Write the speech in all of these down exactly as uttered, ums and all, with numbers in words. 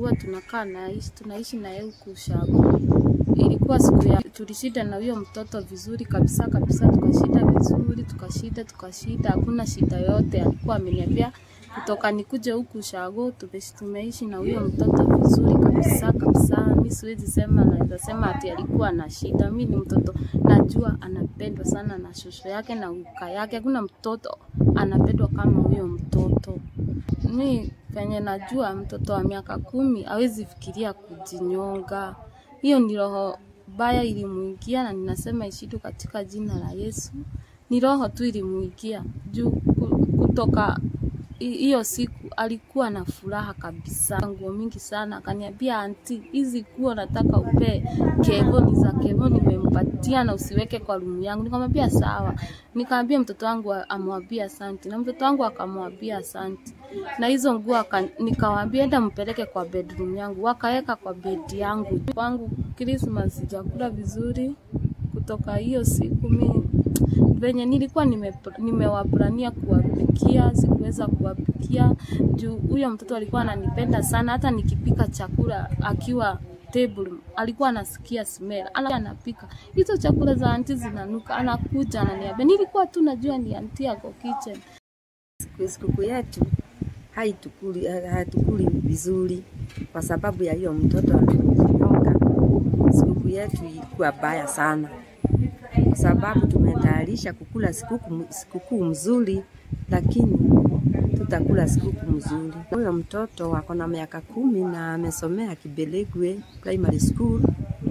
tulikuwa tunakaa na ishi tunaishi na yeye huko Ushago. Ilikuwa siku ya tulishida na huyo mtoto vizuri kabisa kabisa, tukashida vizuri, tukashida tukashida, hakuna shida yote. Alikuwa ameniambia kutoka nikuje huku Ushago tumeishi na huyo mtoto vizuri kabisa kabisa. Mimi siwezi sema naweza sema ati alikuwa na shida. Mimi ni mtoto najua anapendwa sana na shosho yake na uka yake. Hakuna mtoto anapendwa kama huyo mtoto. Mimi penye najua mtoto wa miaka kumi hawezi fikiria kujinyonga. Hiyo ni roho baya ilimuingia, na ninasema ishidu katika jina la Yesu. Ni roho tu ilimuingia. Juu kutoka hiyo siku alikuwa na furaha kabisa, nguo mingi sana. Akaniambia, auntie, hizi nguo nataka upe Kevo, ni za Kevo nimempatia na usiweke kwa room yangu. Nikamwambia sawa. Nikamwambia mtoto wangu amwambie asante, na mtoto wangu akamwambia asante. Na hizo nguo nikamwambia enda mpeleke kwa bedroom yangu, wakaeka kwa bed yangu. Kwangu Christmas sijakula vizuri kutoka hiyo siku. Mimi venye nilikuwa nimewaplania kuwapikia, sikuweza kuwapikia juu huyo mtoto alikuwa ananipenda sana. Hata nikipika chakula akiwa table alikuwa anasikia smell, anapika hizo chakula za auntie zinanuka, anakuja ananiambia. Nilikuwa tu najua ni auntie yako kitchen. Siku yetu haitukuli hatukuli vizuri kwa sababu ya hiyo mtoto aliyoka. Siku yetu ilikuwa baya sana kwa sababu tumetayarisha kukula sikukuu sikukuu mzuri, lakini tutakula sikukuu mzuri. Huyo mtoto wako na miaka kumi na amesomea Kibirigwi primary school.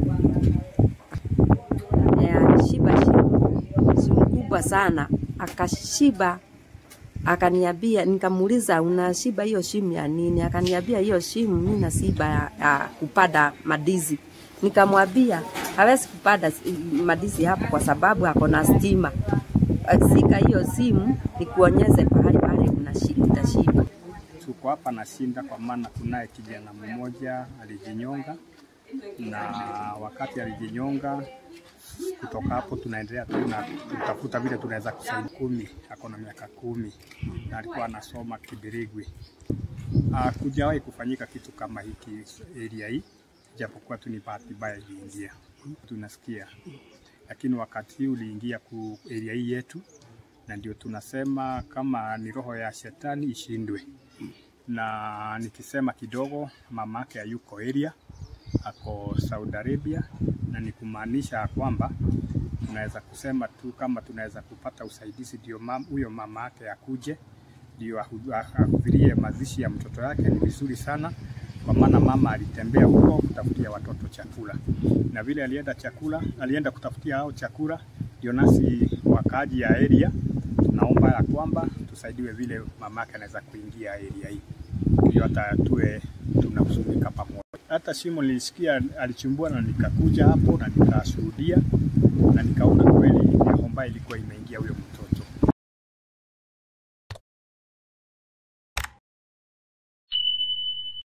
Ya shiba shiba kubwa sana, akashiba. Akaniambia, nikamuuliza unashiba hiyo shimu ya nini? Akaniambia hiyo shimu mimi nasiba ya, ya kupanda madizi. Nikamwambia hawezi kupanda madizi hapo kwa sababu hako na stima. Sika hiyo simu nikuonyeze pahali pale unashika shiba. Tuko hapa na shinda kwa maana kunaye kijana mmoja alijinyonga, na wakati alijinyonga kutoka hapo tunaendelea tuna tutafuta vile tunaweza kusaidia. Kumi ako na miaka kumi na alikuwa anasoma Kibirigwi. Ah, kujawahi kufanyika kitu kama hiki area hii, japokuwa tu ni bahati mbaya iliingia. Tunasikia lakini wakati huu uliingia ku area hii yetu, na ndio tunasema kama ni roho ya shetani ishindwe. Na nikisema kidogo, mamake hayuko area, ako Saudi Arabia, na nikumaanisha kwamba tunaweza kusema tu kama tunaweza kupata usaidizi ndio mam, huyo mama yake akuje ndio ahudhurie mazishi ya mtoto yake. Ni vizuri sana kwa maana mama alitembea huko kutafutia watoto chakula, na vile alienda chakula alienda kutafutia hao chakula, ndio nasi wakaji ya area tunaomba ya kwamba tusaidiwe vile mama yake anaweza kuingia area hii, ndio hata tuwe tunakusanyika pamoja. Hata shimo nilisikia alichimbua na nikakuja hapo na nikashuhudia na nikaona kweli ya kwamba ilikuwa imeingia huyo